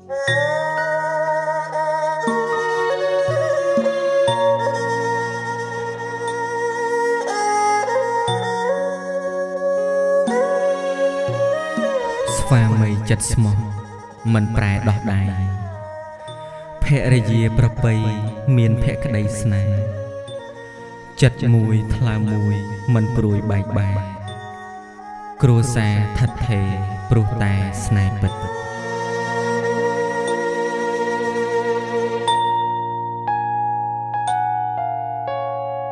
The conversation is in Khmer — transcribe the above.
ស្វាមីចិត្តស្មោះមិនប្រែដោះដៃភរិយាប្រពៃមានភក្តីស្នេហ៍ចិត្តមួយថ្លើមមួយមិនព្រួយបែកបាក់គ្រួសារថិតថេរព្រោះតែស្នេហ៍ពិត